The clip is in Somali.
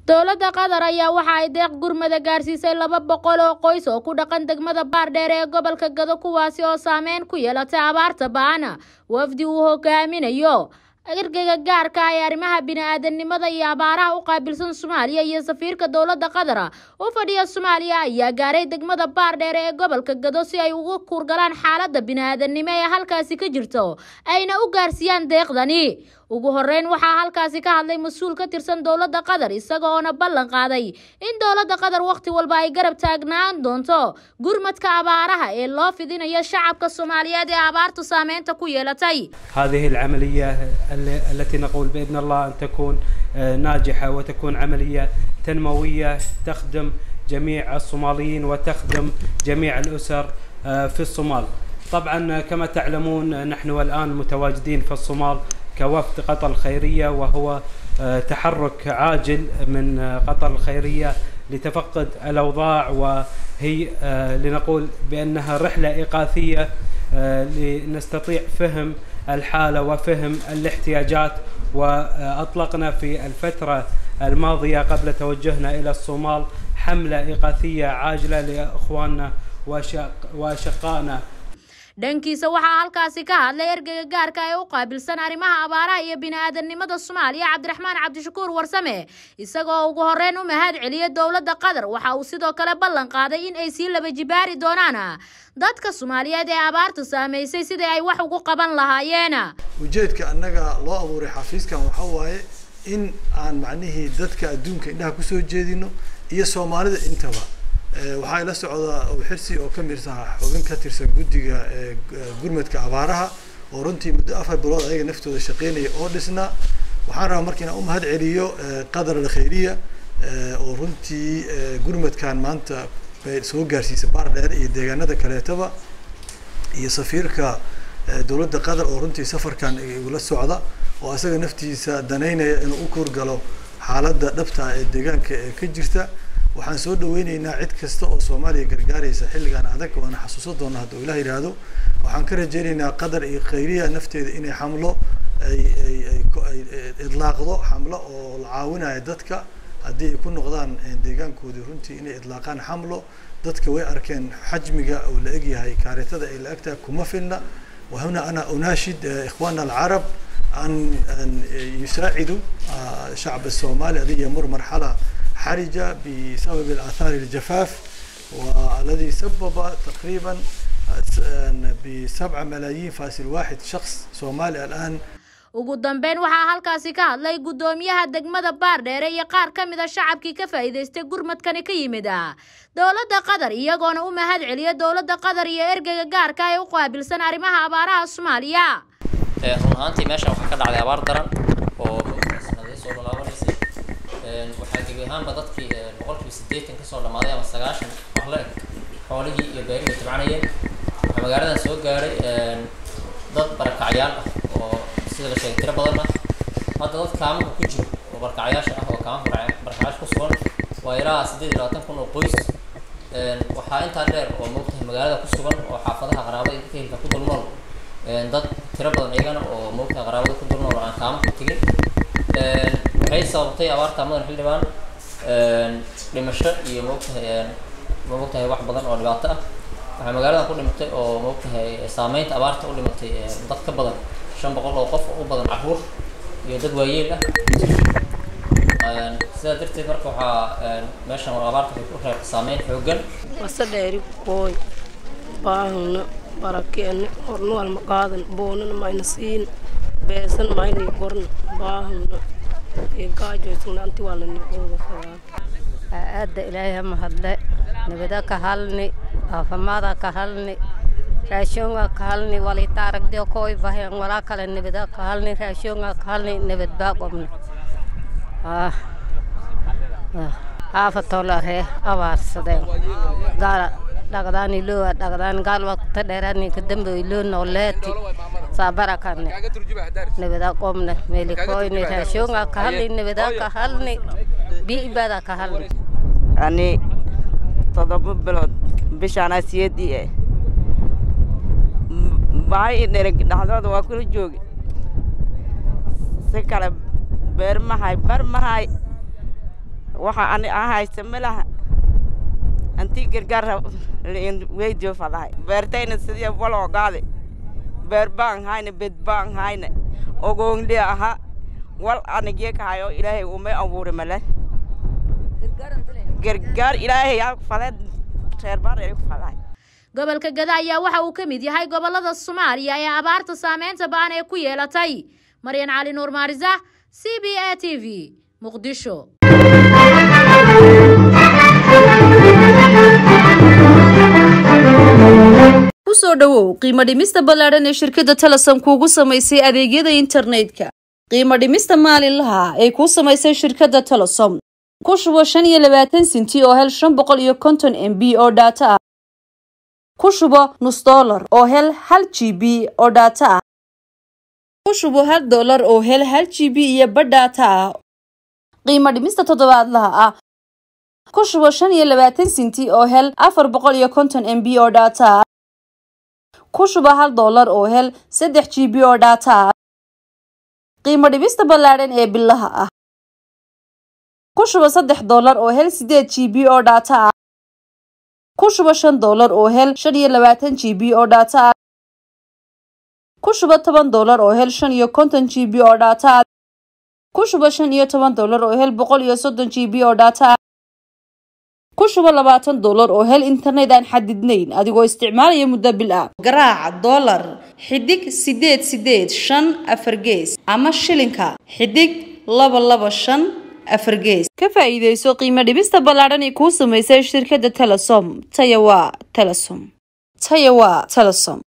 dowladda Qatar ayaa waxa ay deeq gurmada gaarsiisay 200 oo qoys oo ku dhaqan degmada Baardheer ee gobolka Gado kuwaasi oo saameyn ku yeelatay abaarta ba'an wafdi uu hogaaminayo ergeyga gaarka ah ee arrimaha bini'aadanimada iyo abaaraha u qaabilsan Soomaaliya iyo safiirka dowladda Qatar oo fadhiya Soomaaliya ayaa gaaray degmada Baardheer ee gobolka Gado si ay ugu kurgalaan xaaladda bini'aadanimo ee halkaasi ka jirto ayna u gaarsiiyaan deeqdani ugu horeyn waxa halkaasi ka hadlay mas'uul ka tirsan dowladda Qatar isagoo ballan qaaday in dowladda Qatar waqti walba ay garab taagnaan doonto gurmadka abaaraha ee loo fidinayo shacabka Soomaaliyeed ee abaartu saameynta ku yeelatay. هذه العملية التي نقول بإذن الله أن تكون ناجحة وتكون عملية تنموية تخدم جميع الصوماليين وتخدم جميع الأسر في الصومال. طبعا كما تعلمون نحن الآن متواجدين في الصومال كوفد قطر الخيرية وهو تحرك عاجل من قطر الخيرية لتفقد الأوضاع وهي لنقول بأنها رحلة إغاثية لنستطيع فهم الحالة وفهم الاحتياجات وأطلقنا في الفترة الماضية قبل توجهنا إلى الصومال حملة إغاثية عاجلة لإخواننا وأشقائنا. dhankiisa waxa halkaasi ka hadlay ergeyga gaarka ah ee u qaabilsan arrimaha abaaraha iyo bini'aadanimada Soomaaliya Cabdiraxmaan Cabdishakuur Warsame isagoo ugu horeyn u mahad celiyay dowladda Qatar waxa uu sidoo kale ballan qaaday in ay si laba jibaari doonaan dadka Soomaaliyeed ee abaartu saameysay sidii ay wax ugu qaban lahaayeen. ujeedka annaga loo abuuray xafiiskan waxa waaye in aan macnaheedu dadka adduunka indhaha ku soo jeedino iyo Soomaalida intaba waxay la socdaa xirsi oo ka mirsan xubin ka tirsan guddiga gurmadka abaaraha oo runtii muddo 4 bilood ayaga naftooda shaqeynaya oo dhisna waxaan rabaa markiina u mahad celiyo Qatar al-Khayriya oo runtii gurmadkan maanta bay soo gaarsiisay Baardheer iyo deegaanada kaleetaba iyo safiirka dowladda Qatar oo runtii safarkan ula socda oo asaga naftiisa daneynaya inuu u kurgalo xaaladda dhabta ee deegaanka ee ka jirta. waxaan soo dhaweynaynaa cid kasta oo Soomaaliya gargaaraysa xilligan adag oo aan xasuuso doono haddii Ilaahay yiraahdo waxaan ka rajaynaynaa Qatar iyo Khayriya nafteeda inay xamlo ay idlaaqdo xamlo oo la caawinayo dadka haddii ay ku noqdaan deegaankoodii runtii inay idlaaqaan xamlo dadka way arkeen xajmiga oo la eg yahay kaaritada ay la egtahay kuma filna وهنا أنا أناشد إخواننا العرب أن يساعدوا شعب الصومالي الذي يمر مرحلة حرجة بسبب الآثار الجفاف والذي سبب تقريبا ب7 ملايين فاصل 1 شخص صومالي الآن. ugu dambeyn waxa halkaasi ka hadlay gudoomiyaha degmada Baardheer iyo qaar ka mid ah shacabkii ka faa'iideystay gurmadkan ka yimid dowladda Qatar iyagoona u mahad celiyay dowladda Qatar iyo ergeyga gaarka ah ee u qaabilsan arrimaha abaaraha Soomaaliya. run ahaantii meesha waxa ka dhacday abaar daran oo sanadii soo laabanaysa waxa deegaanba dadkii 80% ka soo dhamaaday ama 90 wax la eg xoolihii iyo beerihii tabcanayeen magaalada soo gaaray dad barakacyaal ah oo sida la sheegay tiro badan hadda dad kaamka ku jiro oo barakacyaasha ah oo kaamka barakacyaasha ku sugan waa ilaa 28 kun oo qoys waxa inta dheer oo moogtahay magaalada ku sugan oo xaafadaha qaraabada iyo keelka ku dulnool dad tiro badan iyagana oo moogtahay qaraabada ku dulnool aan kaamka ku tagin waxay sababtay abaarta madan xildhibaan dhimasho iyo moogtahay wax badan oo dhibaato ah waxa magaalada ku dhimatay oo moogtahay saameynta abaarta u dhimatay dad ka badan 500 oo qof u badan caruur iyo dad waayeel ah sida darteed marka waxa meeshan abaarta ku reebtay saameyn xooggan wasadheeri kooy baahna barakeen hornool ma qaadan boonana ma ina siin beesan ma ina korn baahna ee gaajoysna anti wala ni ooga sagaa aad ilaahay ma hadle nabada ka halni afamada ka halni raashonga ka halni wali taaragde kooy bahan wala kale nabada ka halni raashonga ka halni nabad baa qomna afatoola ree abaarsadeen gaala dhaqdaan gaal waqti dheerani ka dambeeyay loo nooleeti saabarakan nabada qomna meeli kooyni raashonga ka halni nabada ka halni biibada ka halni ani 7 bilood bishaan asiyadii baay dhereg dhaxdooda waa kula joogi si kale beer mahay bar mahay waxa ani ahaysa malaha anti gargaar weedio falahay beertayna sidii walo gaade beer baan hayna bed baan hayna ogoon leeyaha wal anigee ka hayo ilaahay uma abuuray male gargaar ilaahay yaa falad reer baan ay falahay gobolka Gada ayaa waxa uu ka mid yahay gobolada Soomaaliya ee abaarta saameynta baan ee ku yeelatay Maryan Cali Nuur Maariza CBA TV Muqdisho kusoo dhawow qiimo dhimista ballaaran ee shirkadda Telesom kuugu samaysay adeegyada internetka qiimo dhimista maalinlaha ee ku samaysay shirkadda Telesom ku shubo 25 senti oo hel 550 MB oo data ah ku shubo $1 oo hel 1 GB oo data ah ku shubo $1 oo hel 1 GB iyo badh data ah qiimo dhimista toddobaadlaha ah ku shubo 25 senti oo hel 450 MB oo data ah ku shubo $1 oo hel 3 GB oo data ah qiimo dhimista ballaaran ee billaha ah ku shubo $3 oo hel 8 GB oo data ah ku shubo $5 oo hel 25 GB oo data ah ku shubo $10 oo hel 50 GB oo data ah ku shubo $15 oo hel 130 GB oo data ah ku shubo $20 oo hel internet aan xadidnayn adigoo isticmaalaya muddo bil ah garaac dollar xidig 885 afar gees ama shilinka xidig 225 afar gees ka faa'iideyso qiimo dhibista ballaaran ee ku samaysay shirkadda Telesom Tayawa Telesom